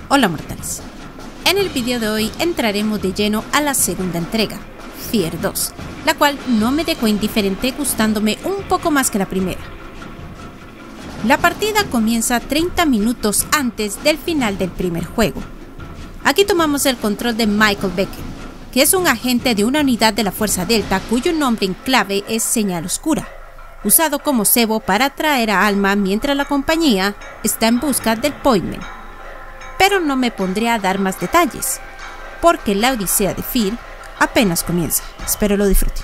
Hola mortales, en el vídeo de hoy entraremos de lleno a la segunda entrega, Fear 2, la cual no me dejó indiferente, gustándome un poco más que la primera. La partida comienza 30 minutos antes del final del primer juego. Aquí tomamos el control de Michael Beckett, que es un agente de una unidad de la Fuerza Delta cuyo nombre en clave es Señal Oscura, usado como cebo para atraer a Alma mientras la compañía está en busca del Point Man. Pero no me pondré a dar más detalles, porque la odisea de Fear apenas comienza. Espero lo disfruten.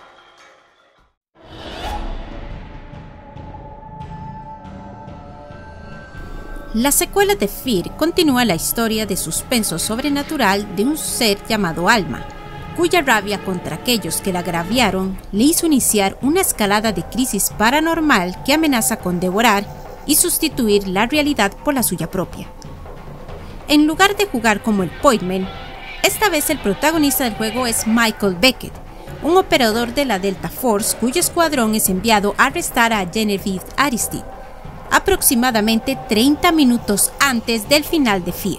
La secuela de Fear continúa la historia de suspenso sobrenatural de un ser llamado Alma, cuya rabia contra aquellos que la agraviaron le hizo iniciar una escalada de crisis paranormal que amenaza con devorar y sustituir la realidad por la suya propia. En lugar de jugar como el Point Man, esta vez el protagonista del juego es Michael Beckett, un operador de la Delta Force cuyo escuadrón es enviado a arrestar a Genevieve Aristide, aproximadamente 30 minutos antes del final de Fear.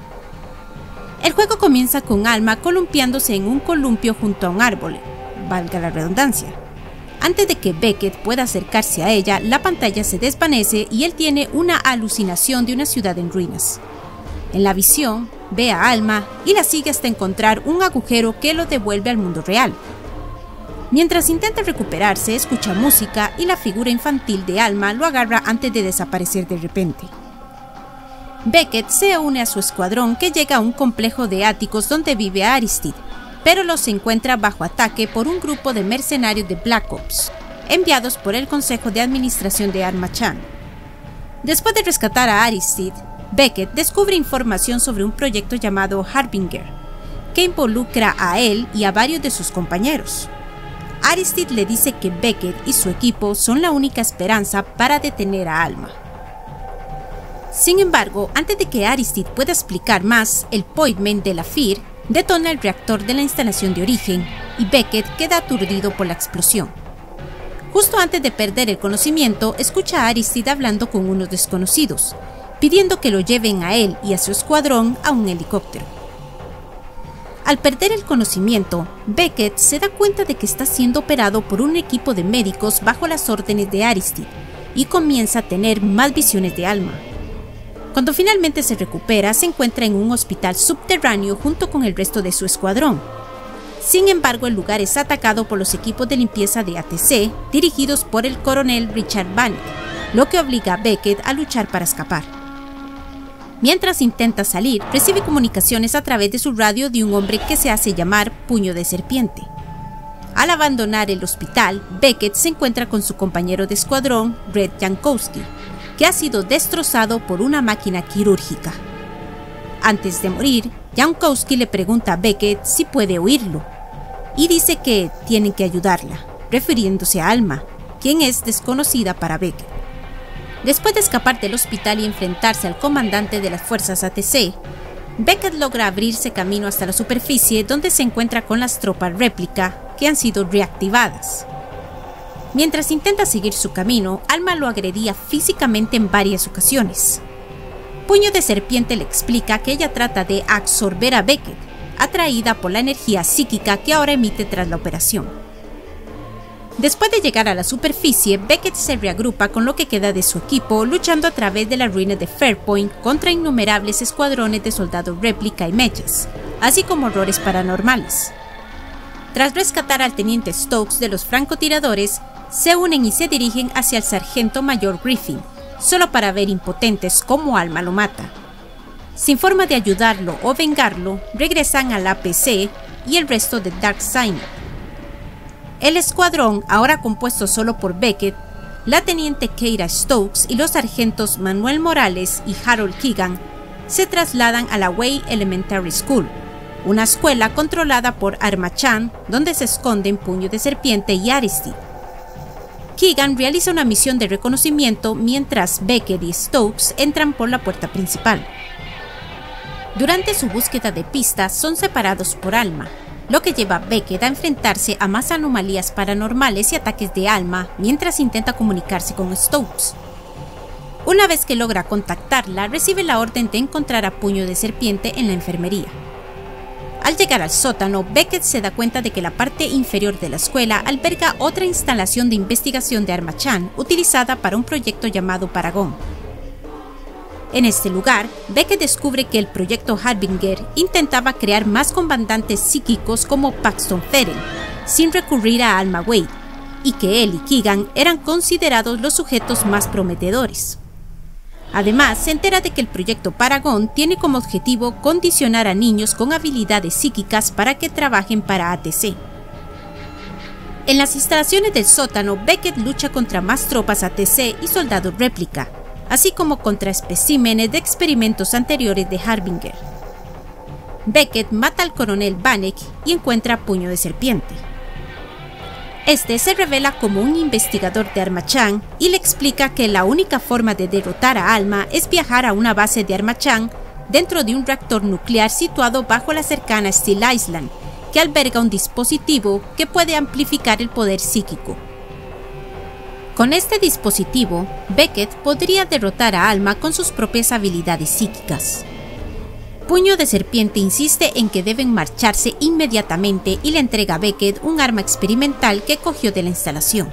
El juego comienza con Alma columpiándose en un columpio junto a un árbol, valga la redundancia. Antes de que Beckett pueda acercarse a ella, la pantalla se desvanece y él tiene una alucinación de una ciudad en ruinas. En la visión, ve a Alma y la sigue hasta encontrar un agujero que lo devuelve al mundo real. Mientras intenta recuperarse, escucha música y la figura infantil de Alma lo agarra antes de desaparecer de repente. Beckett se une a su escuadrón que llega a un complejo de áticos donde vive Aristide, pero los encuentra bajo ataque por un grupo de mercenarios de Black Ops, enviados por el Consejo de Administración de Armachan. Después de rescatar a Aristide, Beckett descubre información sobre un proyecto llamado Harbinger, que involucra a él y a varios de sus compañeros. Aristide le dice que Beckett y su equipo son la única esperanza para detener a Alma. Sin embargo, antes de que Aristide pueda explicar más, el Point Man de la Fear detona el reactor de la instalación de origen y Beckett queda aturdido por la explosión. Justo antes de perder el conocimiento, escucha a Aristide hablando con unos desconocidos, pidiendo que lo lleven a él y a su escuadrón a un helicóptero. Al perder el conocimiento, Beckett se da cuenta de que está siendo operado por un equipo de médicos bajo las órdenes de Aristide y comienza a tener más visiones de Alma. Cuando finalmente se recupera, se encuentra en un hospital subterráneo junto con el resto de su escuadrón. Sin embargo, el lugar es atacado por los equipos de limpieza de ATC, dirigidos por el coronel Richard Bannock, lo que obliga a Beckett a luchar para escapar. Mientras intenta salir, recibe comunicaciones a través de su radio de un hombre que se hace llamar Puño de Serpiente. Al abandonar el hospital, Beckett se encuentra con su compañero de escuadrón, Red Jankowski, que ha sido destrozado por una máquina quirúrgica. Antes de morir, Jankowski le pregunta a Beckett si puede oírlo, y dice que tienen que ayudarla, refiriéndose a Alma, quien es desconocida para Beckett. Después de escapar del hospital y enfrentarse al comandante de las fuerzas ATC, Beckett logra abrirse camino hasta la superficie donde se encuentra con las tropas réplica que han sido reactivadas. Mientras intenta seguir su camino, Alma lo agredía físicamente en varias ocasiones. Puño de Serpiente le explica que ella trata de absorber a Beckett, atraída por la energía psíquica que ahora emite tras la operación. Después de llegar a la superficie, Beckett se reagrupa con lo que queda de su equipo, luchando a través de las ruinas de Fairpoint contra innumerables escuadrones de soldados réplica y mechas, así como horrores paranormales. Tras rescatar al teniente Stokes de los francotiradores, se unen y se dirigen hacia el sargento mayor Griffin, solo para ver impotentes cómo Alma lo mata. Sin forma de ayudarlo o vengarlo, regresan al APC y el resto de Dark Signer. El escuadrón, ahora compuesto solo por Beckett, la teniente Keira Stokes y los sargentos Manuel Morales y Harold Keegan, se trasladan a la Way Elementary School, una escuela controlada por Armachan, donde se esconden Puño de Serpiente y Aristide. Keegan realiza una misión de reconocimiento mientras Beckett y Stokes entran por la puerta principal. Durante su búsqueda de pistas son separados por Alma, lo que lleva a Beckett a enfrentarse a más anomalías paranormales y ataques de Alma mientras intenta comunicarse con Stokes. Una vez que logra contactarla, recibe la orden de encontrar a Puño de Serpiente en la enfermería. Al llegar al sótano, Beckett se da cuenta de que la parte inferior de la escuela alberga otra instalación de investigación de Armachán utilizada para un proyecto llamado Paragon. En este lugar, Beckett descubre que el proyecto Harbinger intentaba crear más comandantes psíquicos como Paxton Ferrell, sin recurrir a Alma Wade, y que él y Keegan eran considerados los sujetos más prometedores. Además, se entera de que el proyecto Paragon tiene como objetivo condicionar a niños con habilidades psíquicas para que trabajen para ATC. En las instalaciones del sótano, Beckett lucha contra más tropas ATC y soldados réplica, así como contra especímenes de experimentos anteriores de Harbinger. Beckett mata al coronel Vanek y encuentra Puño de Serpiente. Este se revela como un investigador de Armachán y le explica que la única forma de derrotar a Alma es viajar a una base de Armachán dentro de un reactor nuclear situado bajo la cercana Steel Island, que alberga un dispositivo que puede amplificar el poder psíquico. Con este dispositivo, Beckett podría derrotar a Alma con sus propias habilidades psíquicas. Puño de Serpiente insiste en que deben marcharse inmediatamente y le entrega a Beckett un arma experimental que cogió de la instalación.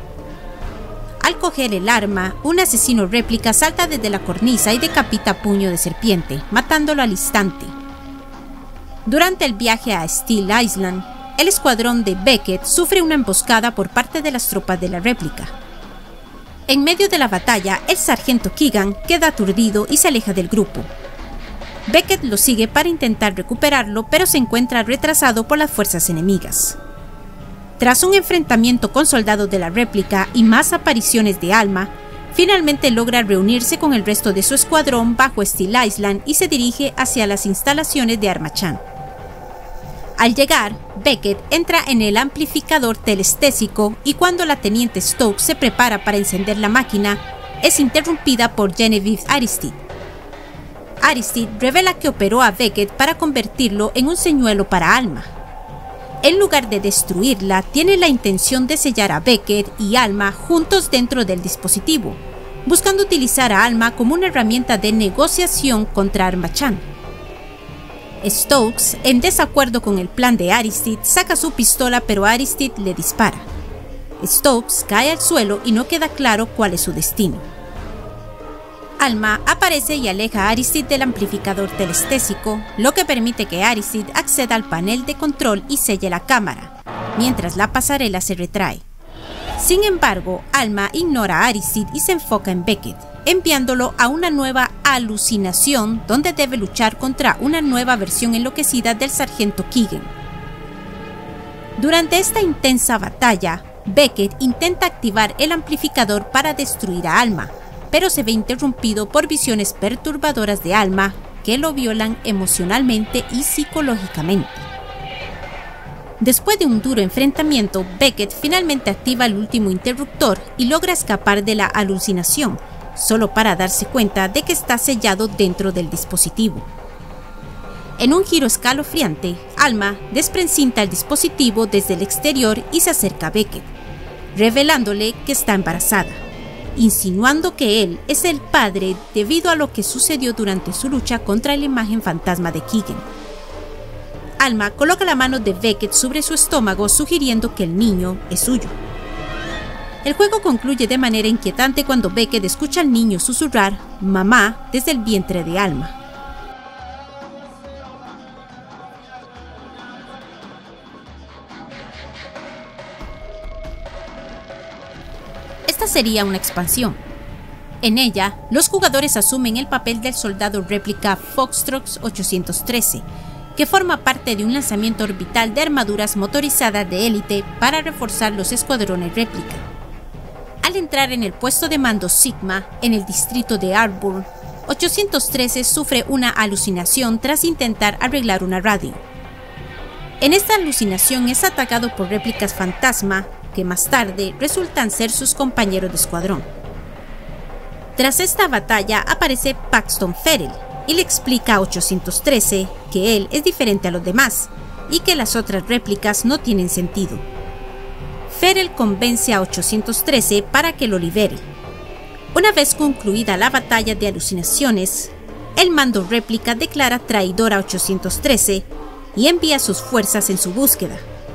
Al coger el arma, un asesino réplica salta desde la cornisa y decapita a Puño de Serpiente, matándolo al instante. Durante el viaje a Steel Island, el escuadrón de Beckett sufre una emboscada por parte de las tropas de la réplica. En medio de la batalla, el sargento Keegan queda aturdido y se aleja del grupo. Beckett lo sigue para intentar recuperarlo, pero se encuentra retrasado por las fuerzas enemigas. Tras un enfrentamiento con soldados de la réplica y más apariciones de Alma, finalmente logra reunirse con el resto de su escuadrón bajo Steel Island y se dirige hacia las instalaciones de Armachán. Al llegar, Beckett entra en el amplificador telestésico y cuando la teniente Stokes se prepara para encender la máquina, es interrumpida por Genevieve Aristide. Aristide revela que operó a Beckett para convertirlo en un señuelo para Alma. En lugar de destruirla, tiene la intención de sellar a Beckett y Alma juntos dentro del dispositivo, buscando utilizar a Alma como una herramienta de negociación contra Armachán. Stokes, en desacuerdo con el plan de Aristide, saca su pistola pero Aristide le dispara. Stokes cae al suelo y no queda claro cuál es su destino. Alma aparece y aleja a Aristide del amplificador telestésico, lo que permite que Aristide acceda al panel de control y selle la cámara, mientras la pasarela se retrae. Sin embargo, Alma ignora a Aristide y se enfoca en Beckett, enviándolo a una nueva alucinación donde debe luchar contra una nueva versión enloquecida del sargento Keegan. Durante esta intensa batalla, Beckett intenta activar el amplificador para destruir a Alma, pero se ve interrumpido por visiones perturbadoras de Alma que lo violan emocionalmente y psicológicamente. Después de un duro enfrentamiento, Beckett finalmente activa el último interruptor y logra escapar de la alucinación, solo para darse cuenta de que está sellado dentro del dispositivo. En un giro escalofriante, Alma desprecinta el dispositivo desde el exterior y se acerca a Beckett, revelándole que está embarazada, insinuando que él es el padre debido a lo que sucedió durante su lucha contra la imagen fantasma de Keegan. Alma coloca la mano de Beckett sobre su estómago, sugiriendo que el niño es suyo. El juego concluye de manera inquietante cuando Beckett escucha al niño susurrar "mamá" desde el vientre de Alma. Esta sería una expansión. En ella, los jugadores asumen el papel del soldado réplica Foxtrot 813, que forma parte de un lanzamiento orbital de armaduras motorizadas de élite para reforzar los escuadrones réplica. Al entrar en el puesto de mando Sigma, en el distrito de Arbor, 813 sufre una alucinación tras intentar arreglar una radio. En esta alucinación es atacado por réplicas fantasma, que más tarde resultan ser sus compañeros de escuadrón. Tras esta batalla aparece Paxton Ferrell y le explica a 813 que él es diferente a los demás y que las otras réplicas no tienen sentido. Ferrell convence a 813 para que lo libere. Una vez concluida la batalla de alucinaciones, el mando réplica declara traidor a 813 y envía sus fuerzas en su búsqueda.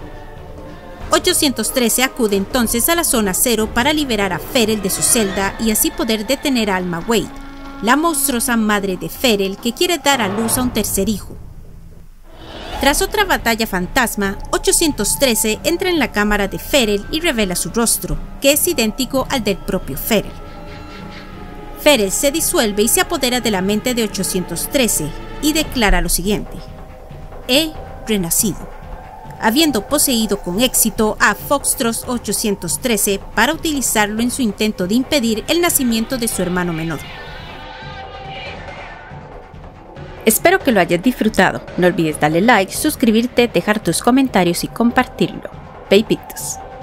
813 acude entonces a la zona cero para liberar a Ferel de su celda y así poder detener a Alma Wade, la monstruosa madre de Ferel que quiere dar a luz a un tercer hijo. Tras otra batalla fantasma, 813 entra en la cámara de Ferel y revela su rostro, que es idéntico al del propio Ferel. Ferel se disuelve y se apodera de la mente de 813 y declara lo siguiente: he renacido, habiendo poseído con éxito a Foxtrot 813 para utilizarlo en su intento de impedir el nacimiento de su hermano menor. Espero que lo hayas disfrutado. No olvides darle like, suscribirte, dejar tus comentarios y compartirlo. Babytos.